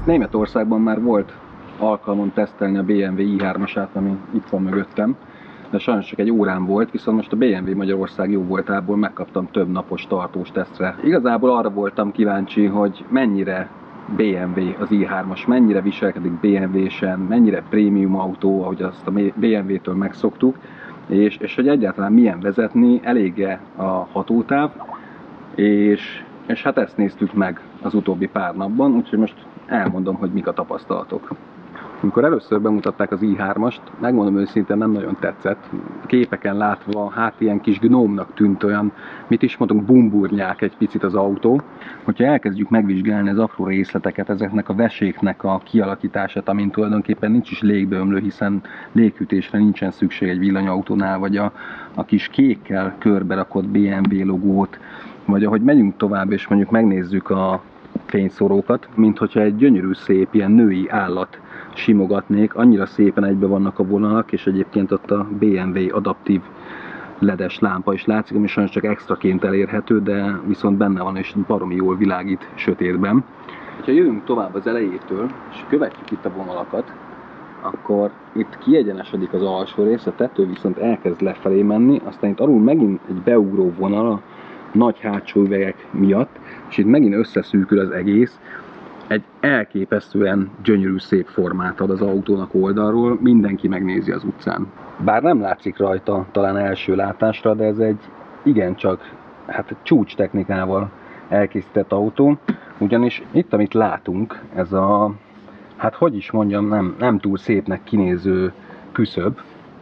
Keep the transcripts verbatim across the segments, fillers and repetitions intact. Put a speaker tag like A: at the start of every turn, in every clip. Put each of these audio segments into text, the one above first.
A: Németországban már volt alkalmon tesztelni a bé em vé i hármasát, ami itt van mögöttem, de sajnos csak egy órán volt, viszont most a bé em vé Magyarország jó voltából megkaptam több napos tartós tesztre. Igazából arra voltam kíváncsi, hogy mennyire bé em vé az i hármas, mennyire viselkedik bé em vé-sen, mennyire prémium autó, ahogy azt a bé em vé-től megszoktuk, és, és hogy egyáltalán milyen vezetni, elég-e a hatótáv, és, és hát ezt néztük meg az utóbbi pár napban, úgyhogy most elmondom, hogy mik a tapasztalatok. Amikor először bemutatták az i hármast, megmondom őszintén, nem nagyon tetszett. Képeken látva, hát ilyen kis gnómnak tűnt, olyan, mit is mondunk, bumburnyák egy picit az autó. Hogyha elkezdjük megvizsgálni az apró részleteket, ezeknek a veséknek a kialakítását, amin tulajdonképpen nincs is légbeömlő, hiszen léghűtésre nincsen szükség egy villanyautónál, vagy a, a kis kékkel körbe rakott bé em vé logót, vagy ahogy megyünk tovább és mondjuk megnézzük a fényszorókat, mint hogyha egy gyönyörű szép ilyen női állat simogatnék, annyira szépen egybe vannak a vonalak, és egyébként ott a bé em vé adaptív ledes lámpa is látszik, ami sajnos csak extraként elérhető, de viszont benne van és baromi jól világít sötétben. Ha jövünk tovább az elejétől, és követjük itt a vonalakat, akkor itt kiegyenesedik az alsó rész, a tető viszont elkezd lefelé menni, aztán itt alul megint egy beugró vonal a nagy hátsó üvegek miatt, és itt megint összeszűkül az egész. Egy elképesztően gyönyörű szép formát ad az autónak oldalról, mindenki megnézi az utcán. Bár nem látszik rajta talán első látásra, de ez egy igencsak hát csúcs technikával elkészített autó, ugyanis itt, amit látunk, ez a, hát hogy is mondjam, nem, nem túl szépnek kinéző küszöb,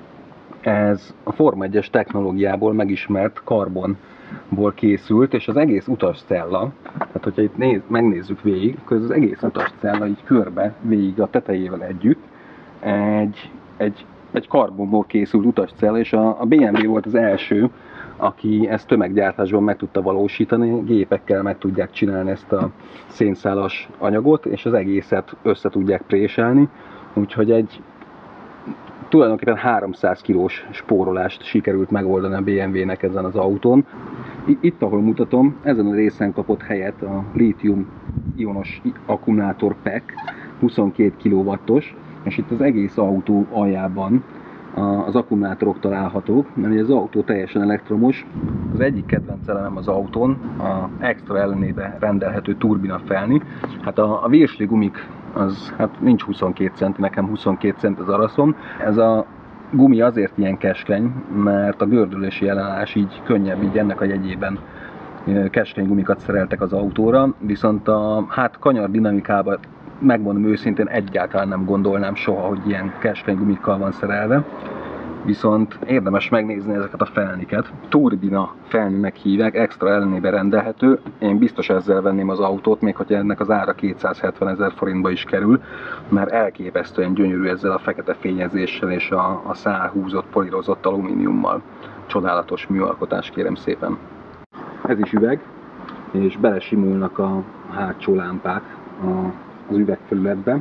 A: ez a Forma egyes technológiából megismert karbonból készült, és az egész utascella, tehát hogyha itt néz, megnézzük végig, akkor ez az egész utascella így körbe, végig a tetejével együtt egy, egy, egy karbonból készült utascella, és a, a bé em vé volt az első, aki ezt tömeggyártásban meg tudta valósítani, gépekkel meg tudják csinálni ezt a szénszálas anyagot, és az egészet össze tudják préselni, úgyhogy egy tulajdonképpen háromszáz kilós spórolást sikerült megoldani a bé em vé-nek ezen az autón. Itt, ahol mutatom, ezen a részen kapott helyet a lítium-ionos akkumulátor pek, huszonkét kilowattos, és itt az egész autó aljában az akkumulátorok találhatók, mert az autó teljesen elektromos. Az egyik kedvenc elemem az autón, a extra ellenébe rendelhető turbina felni. Hát a, a virsli gumik, az hát nincs huszonkét centi, nekem huszonkét cent az araszom. Ez a gumi azért ilyen keskeny, mert a gördülési ellenállás így könnyebb, így ennek a jegyében keskeny gumikat szereltek az autóra, viszont a hát kanyar dinamikában, megmondom őszintén, egyáltalán nem gondolnám soha, hogy ilyen keskeny gumikkal van szerelve. Viszont érdemes megnézni ezeket a felniket. Turbina felninek hívják, extra ellenébe rendelhető. Én biztos ezzel venném az autót, még hogyha ennek az ára kétszázhetvenezer forintba is kerül, mert elképesztően gyönyörű ezzel a fekete fényezéssel és a, a szárhúzott, polírozott alumíniummal. Csodálatos műalkotás, kérem szépen. Ez is üveg, és belesimulnak a hátsó lámpák a az üvegfelületbe.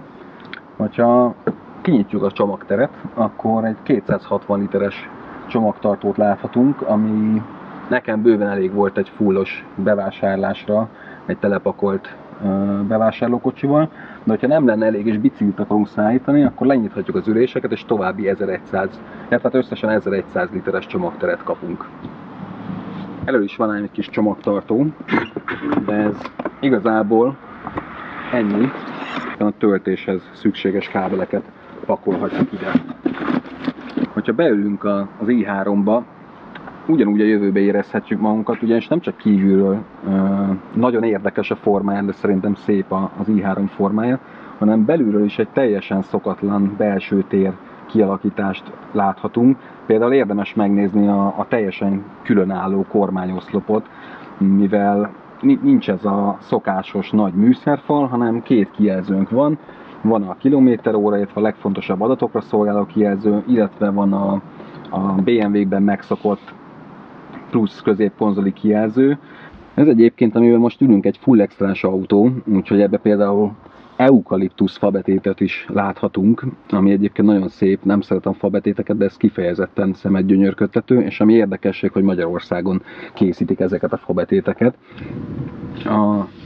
A: Ha kinyitjuk a csomagteret, akkor egy kétszázhatvan literes csomagtartót láthatunk, ami nekem bőven elég volt egy fullos bevásárlásra, egy telepakolt bevásárlókocsival, de hogyha nem lenne elég és biciklit akarunk szállítani, akkor lenyithatjuk az üléseket, és további ezerszáz, tehát összesen ezerszáz literes csomagteret kapunk. Elő is van egy kis csomagtartó, de ez igazából ennyi. A töltéshez szükséges kábeleket pakolhatjuk ide. Hogyha beülünk az i háromba, ugyanúgy a jövőbe érezhetjük magunkat, ugyanis nem csak kívülről nagyon érdekes a formája, de szerintem szép az i három formája, hanem belülről is egy teljesen szokatlan belső tér kialakítást láthatunk. Például érdemes megnézni a, a teljesen különálló kormányoszlopot, mivel nincs ez a szokásos nagy műszerfal, hanem két kijelzőnk van. Van a kilométer óra, illetve a legfontosabb adatokra szolgáló kijelző, illetve van a, a bé em vé-kben megszokott plusz középkonzoli kijelző. Ez egyébként, amivel most ülünk, egy full extrás autó, úgyhogy ebbe például eukaliptusz fabetétet is láthatunk, ami egyébként nagyon szép, nem szeretem fabetéteket, de ez kifejezetten szemedgyönyörködtető, és ami érdekesség, hogy Magyarországon készítik ezeket a fabetéteket. A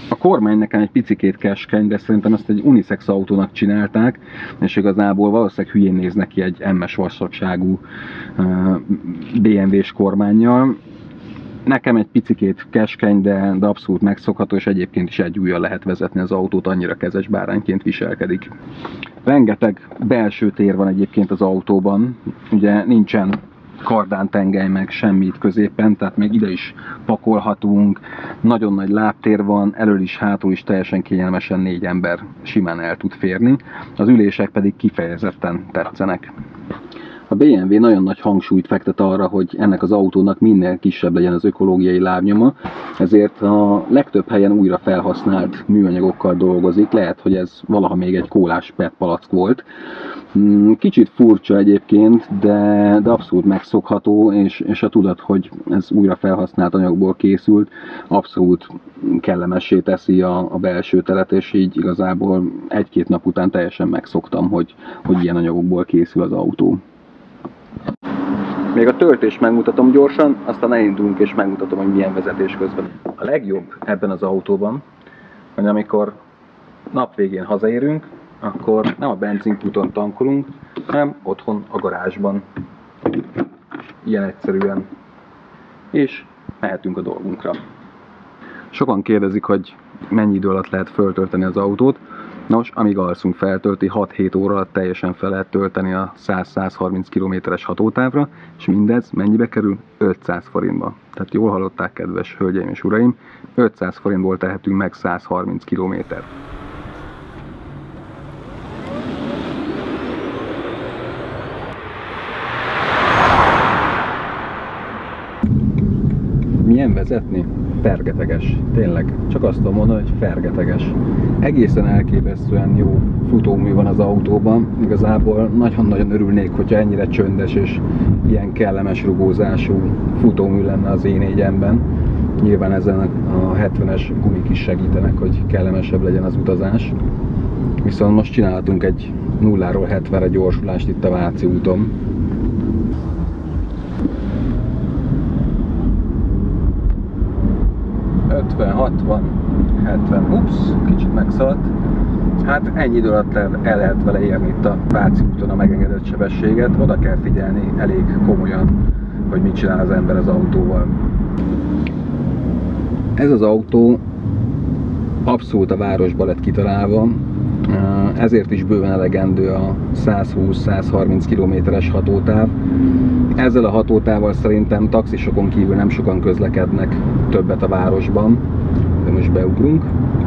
A: A kormány nekem egy picikét keskeny, de szerintem ezt egy unisex autónak csinálták, és igazából valószínűleg hülyén néz neki egy em-es vastagságú bé em vé-s kormánnyal. Nekem egy picikét keskeny, de, de abszolút megszokható, és egyébként is egy ujjal lehet vezetni az autót, annyira kezes bárányként viselkedik. Rengeteg belső tér van egyébként az autóban, ugye nincsen kardántengely meg semmi itt középen, tehát még ide is pakolhatunk, nagyon nagy lábtér van, elől is, hátul is teljesen kényelmesen négy ember simán el tud férni, az ülések pedig kifejezetten tetszenek. A bé em vé nagyon nagy hangsúlyt fektet arra, hogy ennek az autónak minél kisebb legyen az ökológiai lábnyoma, ezért a legtöbb helyen újra felhasznált műanyagokkal dolgozik. Lehet, hogy ez valaha még egy kólás pé é té palack volt. Kicsit furcsa egyébként, de, de abszolút megszokható, és, és a tudat, hogy ez újra felhasznált anyagból készült, abszolút kellemessé teszi a, a belső teret, és így igazából egy-két nap után teljesen megszoktam, hogy, hogy ilyen anyagokból készül az autó. Még a töltést megmutatom gyorsan, aztán elindulunk és megmutatom, hogy milyen vezetés közben. A legjobb ebben az autóban, hogy amikor nap végén hazaérünk, akkor nem a benzinkúton tankolunk, hanem otthon a garázsban. Ilyen egyszerűen. És mehetünk a dolgunkra. Sokan kérdezik, hogy mennyi idő alatt lehet föltölteni az autót. Nos, amíg alszunk, feltölti, hat-hét óra alatt teljesen fel lehet tölteni a száz-százharminc kilométeres hatótávra, és mindez mennyibe kerül? ötszáz forintba. Tehát jól hallották, kedves hölgyeim és uraim, ötszáz forintból tehetünk meg százharminc kilométert. Milyen vezetni? Fergeteges. Tényleg. Csak azt tudom mondani, hogy fergeteges. Egészen elképesztően jó futómű van az autóban. Igazából nagyon-nagyon örülnék, hogyha ennyire csöndes és ilyen kellemes rugózású futómű lenne az é négyemben. Nyilván ezen a hetvenes gumik is segítenek, hogy kellemesebb legyen az utazás. Viszont most csinálhatunk egy nulláról hetvenre gyorsulást itt a Váci úton. ötven, hatvan, hetven, ups, kicsit megszaladt. Hát ennyi idő alatt el lehet vele érni itt a Váci úton a megengedett sebességet. Oda kell figyelni elég komolyan, hogy mit csinál az ember az autóval. Ez az autó abszolút a városba lett kitalálva, ezért is bőven elegendő a százhúsz-százharminc kilométeres hatótáv. Ezzel a hatótávval szerintem taxisokon kívül nem sokan közlekednek többet a városban. De most beugrunk.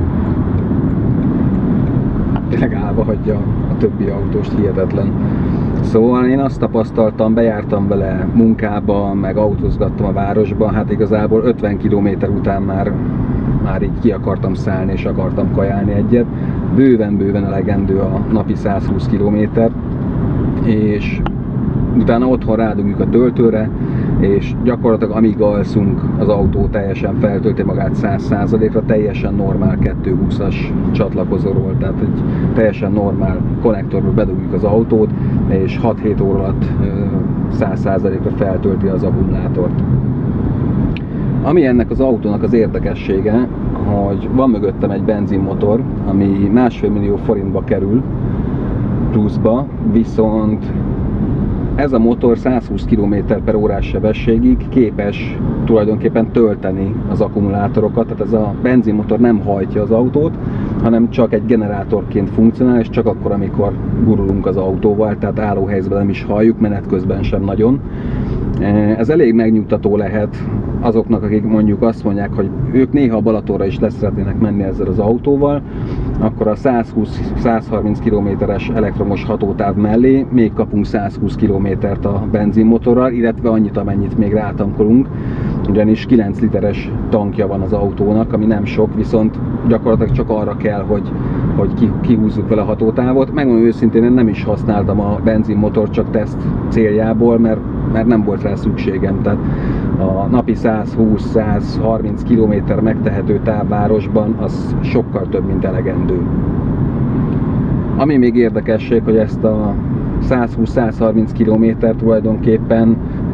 A: Tényleg állva hagyja a többi autóst, hihetetlen. Szóval én azt tapasztaltam, bejártam vele munkába, meg autózgattam a városba, hát igazából ötven kilométer után már, már így ki akartam szállni és akartam kajálni egyet. Bőven-bőven elegendő a napi százhúsz kilométer, és utána otthon rádugjuk a töltőre, és gyakorlatilag amíg alszunk, az autó teljesen feltölti magát száz százalékra, teljesen normál kétszázhúszas csatlakozóról, tehát egy teljesen normál konnektorba bedugjuk az autót, és hat-hét óra alatt száz százalékra feltölti az akkumulátort. Ami ennek az autónak az érdekessége, hogy van mögöttem egy benzinmotor, ami másfél millió forintba kerül pluszba, viszont ez a motor százhúsz kilométer per órás sebességig képes tulajdonképpen tölteni az akkumulátorokat, tehát ez a benzinmotor nem hajtja az autót, hanem csak egy generátorként funkcionál, és csak akkor, amikor gurulunk az autóval, tehát állóhelyzetben nem is halljuk, menet közben sem nagyon. Ez elég megnyugtató lehet azoknak, akik mondjuk azt mondják, hogy ők néha Balatonra is le szeretnének menni ezzel az autóval, akkor a százhúsz-százharminc kilométeres elektromos hatótáv mellé még kapunk százhúsz kilométert a benzinmotorral, illetve annyit, amennyit még rátankolunk, ugyanis kilenc literes tankja van az autónak, ami nem sok, viszont gyakorlatilag csak arra kell, hogy, hogy kihúzzuk vele a hatótávot. Megmondom őszintén, én nem is használtam a benzinmotor csak teszt céljából, mert, mert nem volt rá szükségem. Tehát a napi százhúsz-százharminc kilométer megtehető távvárosban az sokkal több, mint elegendő. Ami még érdekesség, hogy ezt a százhúsz-százharminc kilométer tulajdonképpen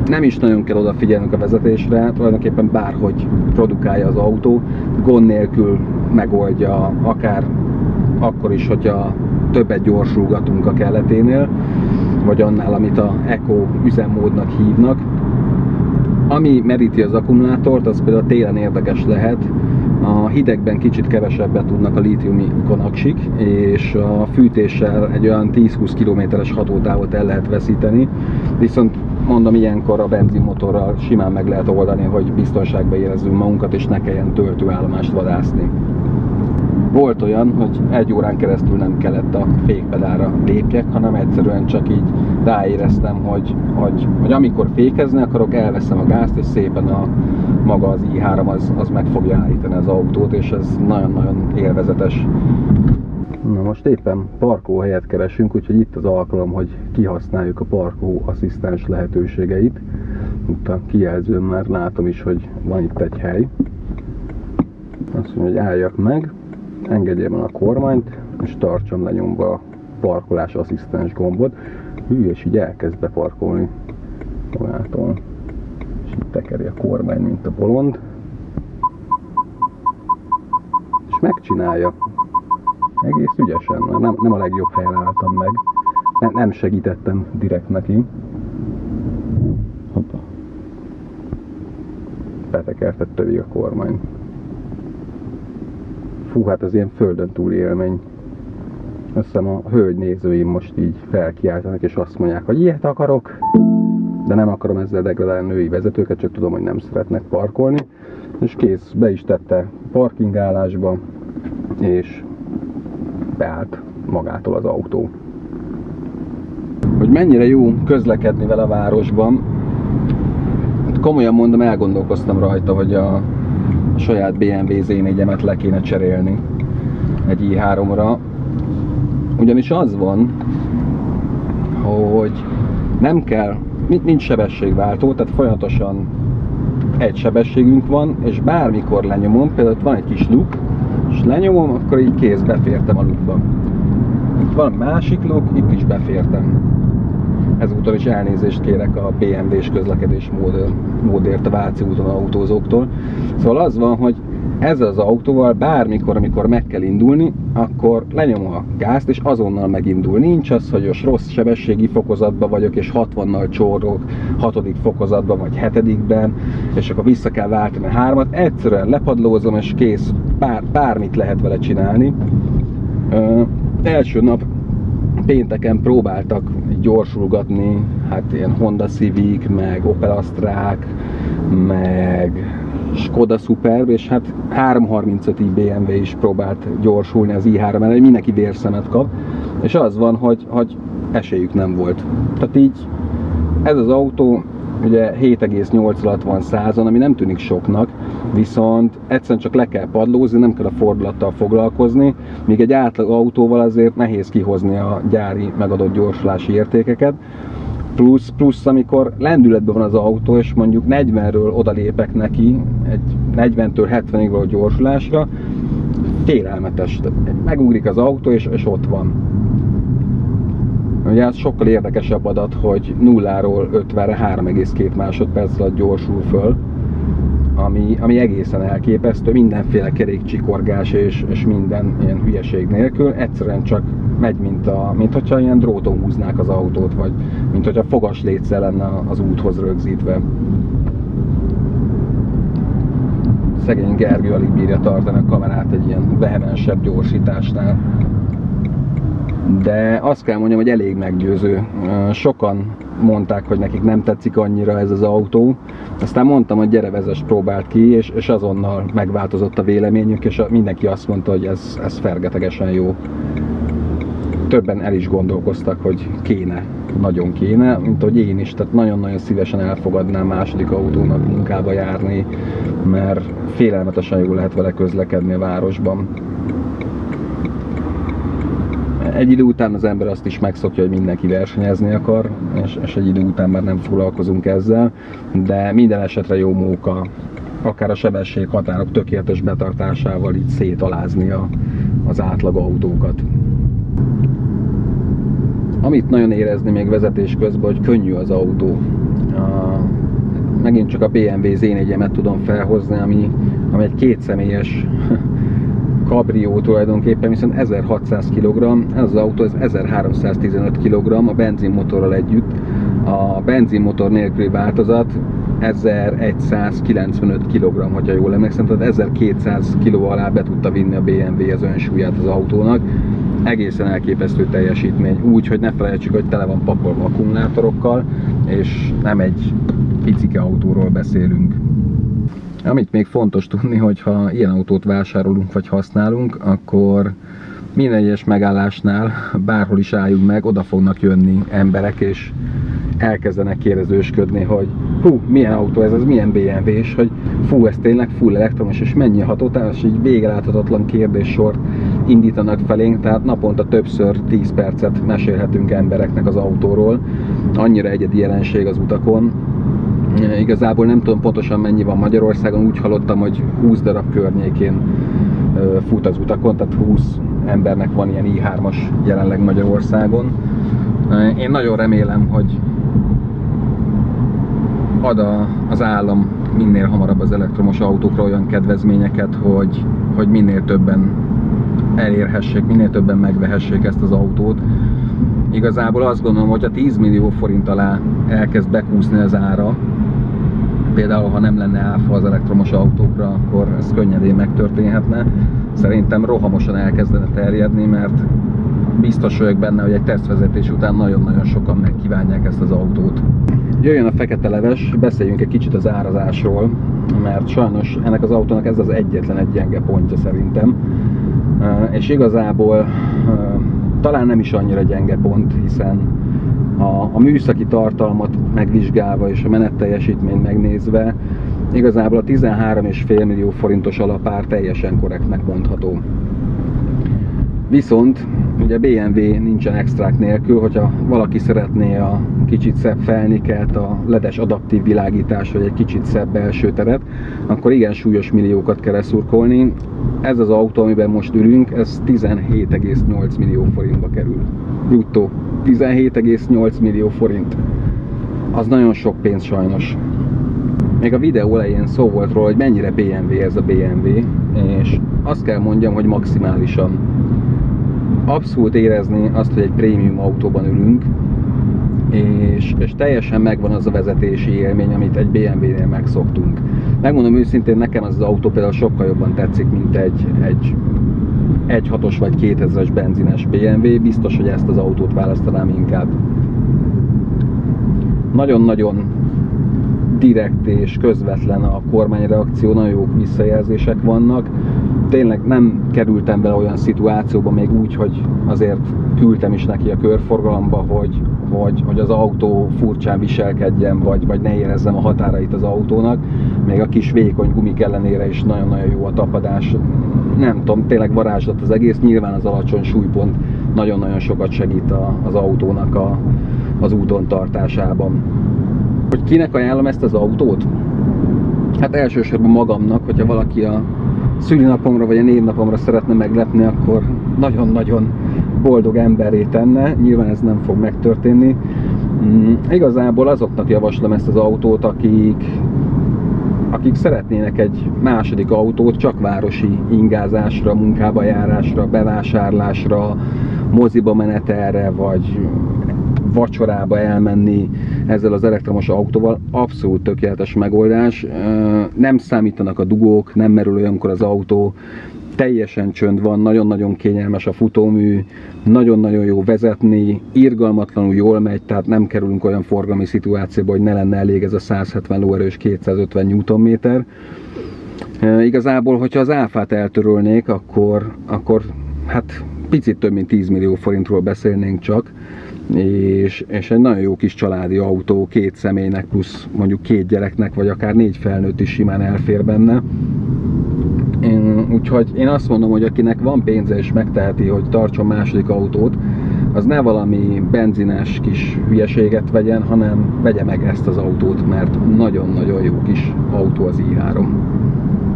A: nem is nagyon kell odafigyelnünk a vezetésre, tulajdonképpen bárhogy produkálja az autó, gond nélkül megoldja, akár akkor is, hogyha többet gyorsulgatunk a kelleténél, vagy annál, amit a Eco üzemmódnak hívnak. Ami meríti az akkumulátort, az például télen érdekes lehet. A hidegben kicsit kevesebbet tudnak a lítium-ionon aksik, és a fűtéssel egy olyan tíz-húsz kilométeres hatótávot el lehet veszíteni, viszont mondom, ilyenkor a benzinmotorral simán meg lehet oldani, hogy biztonságban érezzünk magunkat, és ne kelljen töltőállomást vadászni. Volt olyan, hogy egy órán keresztül nem kellett a fékpedálra lépjek, hanem egyszerűen csak így ráéreztem, hogy, hogy, hogy amikor fékezni akarok, elveszem a gázt, és szépen a maga az i három az, az meg fogja állítani az autót, és ez nagyon-nagyon élvezetes. Na most éppen parkolóhelyet keresünk, úgyhogy itt az alkalom, hogy kihasználjuk a parkoló asszisztens lehetőségeit. Itt a kijelzőn már látom is, hogy van itt egy hely. Azt mondja, hogy álljak meg, engedjem el a kormányt, és tartsam lenyomva a parkolás asszisztens gombot. Hű, és így elkezd beparkolni magától. És így tekeri a kormány, mint a bolond. És megcsinálja. Egész ügyesen, mert nem, nem a legjobb helyen álltam meg. Ne, nem segítettem direkt neki. Hoppa. Betekertette végig a kormány. Fú, hát ez ilyen földön túli élmény. Azt hiszem a hölgy nézőim most így felkiáltanak, és azt mondják, hogy ilyet akarok. De nem akarom ezzel degradálni a női vezetőket, csak tudom, hogy nem szeretnek parkolni. És kész, be is tette parkingállásba, és beállt magától az autó. Hogy mennyire jó közlekedni vele a városban, komolyan mondom, elgondolkoztam rajta, hogy a saját bé em vé zé négyemet le kéne cserélni egy i háromra. Ugyanis az van, hogy nem kell, nincs sebességváltó, tehát folyamatosan egy sebességünk van, és bármikor lenyomom, például van egy kis luk, és lenyomom, akkor így kész, befértem a lukba. Itt van másik luk, itt is befértem. Ezúttal is elnézést kérek a bé em vé-s közlekedés mód, módért a Váci úton autózóktól. Szóval az van, hogy ezzel az autóval bármikor, amikor meg kell indulni, akkor lenyomom a gázt, és azonnal megindul. Nincs az, hogy most rossz sebességi fokozatban vagyok, és hatvannal csórok, hatodik fokozatban, vagy hetedikben, és akkor vissza kell váltani a hármat. Egyszerűen lepadlózom, és kész, bár, bármit lehet vele csinálni. Ö, első nap pénteken próbáltak gyorsulgatni, hát ilyen Honda Civic, meg Opel Astrák, meg Skoda Superb, és hát három harmincöt bé em vé is próbált gyorsulni az i három ellen, mindenki vérszemet kap, és az van, hogy, hogy esélyük nem volt. Tehát így ez az autó ugye hét egész nyolc alatt van százon, ami nem tűnik soknak, viszont egyszerűen csak le kell padlózni, nem kell a fordulattal foglalkozni, míg egy átlag autóval azért nehéz kihozni a gyári megadott gyorsulási értékeket. Plusz, plusz amikor lendületben van az autó, és mondjuk negyvenről odalépek neki, egy negyventől hetvenig való gyorsulásra, félelmetes. Megugrik az autó, és, és ott van. Ugye az sokkal érdekesebb adat, hogy nulláról ötvenre három egész két másodperc alatt gyorsul föl, ami, ami egészen elképesztő, mindenféle kerékcsikorgás és, és minden ilyen hülyeség nélkül, egyszerűen csak megy, mint, a, mint hogyha ilyen dróton húznák az autót, vagy mint hogyha fogasléccel lenne az úthoz rögzítve. Szegény Gergő alig bírja tartani a kamerát egy ilyen vehemensebb gyorsításnál. De azt kell mondjam, hogy elég meggyőző. Sokan mondták, hogy nekik nem tetszik annyira ez az autó. Aztán mondtam, hogy gyere vezess, próbáld ki, és, és azonnal megváltozott a véleményük, és mindenki azt mondta, hogy ez, ez fergetegesen jó. Többen el is gondolkoztak, hogy kéne, nagyon kéne, mint ahogy én is, tehát nagyon-nagyon szívesen elfogadnám második autónak munkába járni, mert félelmetesen jól lehet vele közlekedni a városban. Egy idő után az ember azt is megszokja, hogy mindenki versenyezni akar, és, és egy idő után már nem foglalkozunk ezzel, de minden esetre jó móka, akár a sebességhatárok tökéletes betartásával így szétalázni a, az átlag autókat. Amit nagyon érezni még vezetés közben, hogy könnyű az autó. A, megint csak a bé em vé zé négyemet tudom felhozni, ami, ami egy kétszemélyes kabrió tulajdonképpen, viszont ezerhatszáz kilogramm, ez az autó ez ezerháromszáztizenöt kilogramm a benzinmotorral együtt. A benzinmotor nélküli változat ezeregyszázkilencvenöt kilogramm, hogyha jól emlékszem, tehát ezerkétszáz kiló alá be tudta vinni a bé em vé az önsúlyát az autónak. Egészen elképesztő teljesítmény, úgy, hogy ne felejtsük, hogy tele van pakolva akkumulátorokkal, és nem egy picike autóról beszélünk. Amit még fontos tudni, hogy ha ilyen autót vásárolunk vagy használunk, akkor minden egyes megállásnál, bárhol is álljunk meg, oda fognak jönni emberek, és elkezdenek kérdezősködni, hogy hú, milyen autó ez, ez milyen bé em vé, és hogy fú, ez tényleg full elektromos, és mennyi a hatótáv, és így végeláthatatlan kérdéssort indítanak felénk, tehát naponta többször tíz percet mesélhetünk embereknek az autóról. Annyira egyedi jelenség az utakon. Igazából nem tudom pontosan mennyi van Magyarországon, úgy hallottam, hogy húsz darab környékén fut az utakon, tehát húsz embernek van ilyen i hármas jelenleg Magyarországon. Én nagyon remélem, hogy ad a, az állam minél hamarabb az elektromos autókra olyan kedvezményeket, hogy, hogy minél többen elérhessék, minél többen megvehessék ezt az autót. Igazából azt gondolom, hogy a tíz millió forint alá elkezd bekúszni az ára, például ha nem lenne áfa az elektromos autókra, akkor ez könnyedén megtörténhetne. Szerintem rohamosan elkezdene terjedni, mert biztos vagyok benne, hogy egy tesztvezetés után nagyon-nagyon sokan megkívánják ezt az autót. Jöjjön a fekete leves, beszéljünk egy kicsit az árazásról, mert sajnos ennek az autónak ez az egyetlen egy gyenge pontja szerintem. És igazából talán nem is annyira gyenge pont, hiszen a, a műszaki tartalmat megvizsgálva és a menetteljesítményt megnézve igazából a tizenhárom egész öt millió forintos alapár teljesen korrektnek mondható. Viszont ugye bé em vé nincsen extrák nélkül, hogyha valaki szeretné a kicsit szebb felniket, a ledes adaptív világítás, vagy egy kicsit szebb belső teret, akkor igen súlyos milliókat kell szurkolni. Ez az autó, amiben most ülünk, ez tizenhét egész nyolc millió forintba kerül. Bruttó. tizenhét egész nyolc millió forint. Az nagyon sok pénz sajnos. Még a videó elején szó volt róla, hogy mennyire bé em vé ez a bé em vé, és azt kell mondjam, hogy maximálisan. Abszolút érezni azt, hogy egy prémium autóban ülünk, és, és teljesen megvan az a vezetési élmény, amit egy bé em vé-nél megszoktunk. Megmondom őszintén, nekem az az autó például sokkal jobban tetszik, mint egy, egy egy hatos vagy kétezres benzines bé em vé, biztos, hogy ezt az autót választanám inkább. Nagyon-nagyon direkt és közvetlen a kormányreakció, nagyon jó visszajelzések vannak. Tényleg nem kerültem bele olyan szituációba, még úgy, hogy azért küldtem is neki a körforgalomba, hogy, hogy, hogy az autó furcsán viselkedjen, vagy, vagy ne érezzem a határait az autónak. Még a kis vékony gumik ellenére is nagyon-nagyon jó a tapadás. Nem tudom, tényleg varázslat az egész. Nyilván az alacsony súlypont nagyon-nagyon sokat segít a, az autónak a, az úton tartásában. Hogy kinek ajánlom ezt az autót? Hát elsősorban magamnak, hogyha valaki a szülinapomra vagy a névnapomra szeretne meglepni, akkor nagyon-nagyon boldog emberré tenne. Nyilván ez nem fog megtörténni. Mm, igazából azoknak javaslom ezt az autót, akik, akik szeretnének egy második autót csak városi ingázásra, munkába járásra, bevásárlásra, moziba menetelre, vagy vacsorába elmenni ezzel az elektromos autóval. Abszolút tökéletes megoldás. Nem számítanak a dugók, nem merül olyankor az autó, teljesen csönd van, nagyon-nagyon kényelmes a futómű, nagyon-nagyon jó vezetni, irgalmatlanul jól megy, tehát nem kerülünk olyan forgalmi szituációba, hogy ne lenne elég ez a száz hetven lóerős kétszázötven newtonméter. Igazából, hogyha az áfát eltörölnék, akkor, akkor hát picit több mint tíz millió forintról beszélnénk csak, és, és egy nagyon jó kis családi autó, két személynek plusz mondjuk két gyereknek, vagy akár négy felnőtt is simán elfér benne. Én, úgyhogy én azt mondom, hogy akinek van pénze és megteheti, hogy tartson második autót, az ne valami benzines kis hülyeséget vegyen, hanem vegye meg ezt az autót, mert nagyon-nagyon jó kis autó az i három.